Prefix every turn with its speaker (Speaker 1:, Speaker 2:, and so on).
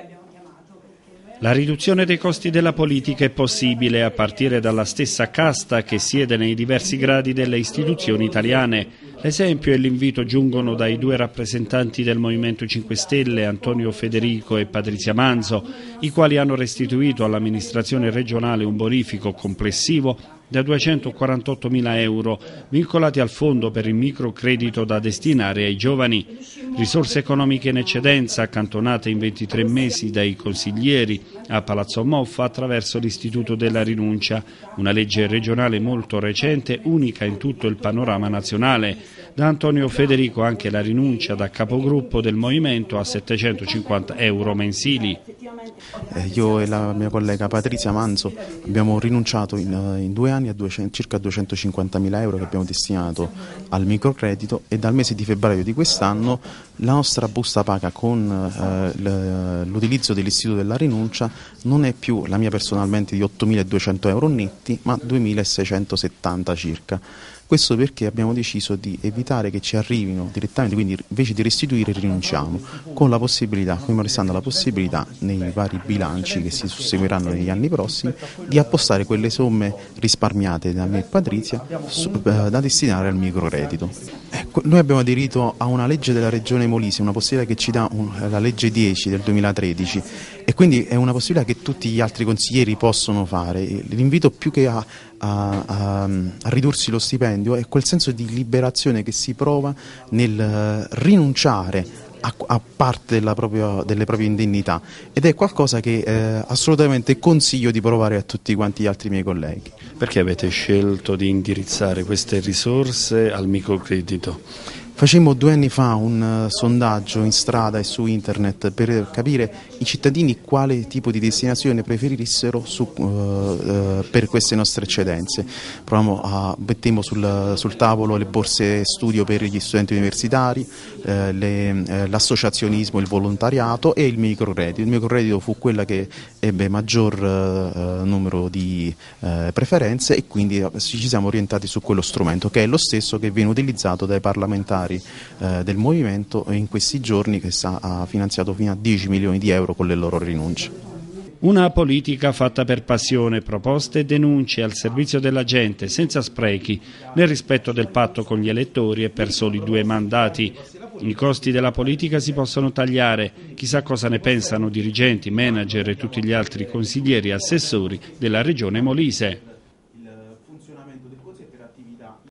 Speaker 1: La riduzione dei costi della politica è possibile a partire dalla stessa casta che siede nei diversi gradi delle istituzioni italiane. L'esempio e l'invito giungono dai due rappresentanti del Movimento 5 Stelle, Antonio Federico e Patrizia Manzo, i quali hanno restituito all'amministrazione regionale un bonifico complessivo da 248.000 euro vincolati al fondo per il microcredito da destinare ai giovani. Risorse economiche in eccedenza accantonate in 23 mesi dai consiglieri a Palazzo Moffa attraverso l'Istituto della Rinuncia, una legge regionale molto recente, unica in tutto il panorama nazionale. Da Antonio Federico anche la rinuncia da capogruppo del Movimento a 750 euro mensili.
Speaker 2: Io e la mia collega Patrizia Manzo abbiamo rinunciato in 2 anni a circa 250.000 euro che abbiamo destinato al microcredito, e dal mese di febbraio di quest'anno la nostra busta paga con l'utilizzo dell'Istituto della Rinuncia non è più la mia personalmente di 8.200 euro netti, ma 2.670 circa. Questo perché abbiamo deciso di evitare che ci arrivino direttamente, quindi invece di restituire rinunciamo, con la possibilità, come restando la possibilità nei vari bilanci che si susseguiranno negli anni prossimi, di appostare quelle somme risparmiate da me e Patrizia da destinare al microcredito. Noi abbiamo aderito a una legge della Regione Molise, una possibilità che ci dà la legge 10 del 2013, e quindi è una possibilità che tutti gli altri consiglieri possono fare. L'invito più che a ridursi lo stipendio è quel senso di liberazione che si prova nel rinunciare a parte delle proprie indennità, ed è qualcosa che assolutamente consiglio di provare a tutti quanti gli altri miei colleghi.
Speaker 1: Perché avete scelto di indirizzare queste risorse al microcredito?
Speaker 2: Facemmo 2 anni fa un sondaggio in strada e su internet per capire i cittadini quale tipo di destinazione preferissero per queste nostre eccedenze. Mettemmo sul tavolo le borse studio per gli studenti universitari, l'associazionismo, il volontariato e il microcredito. Il microcredito fu quella che ebbe maggior numero di preferenze, e quindi ci siamo orientati su quello strumento, che è lo stesso che viene utilizzato dai parlamentari del Movimento in questi giorni, che ha finanziato fino a 10 milioni di euro con le loro rinunce.
Speaker 1: Una politica fatta per passione, proposte e denunce al servizio della gente, senza sprechi, nel rispetto del patto con gli elettori e per soli 2 mandati. I costi della politica si possono tagliare, chissà cosa ne pensano dirigenti, manager e tutti gli altri consiglieri e assessori della Regione Molise.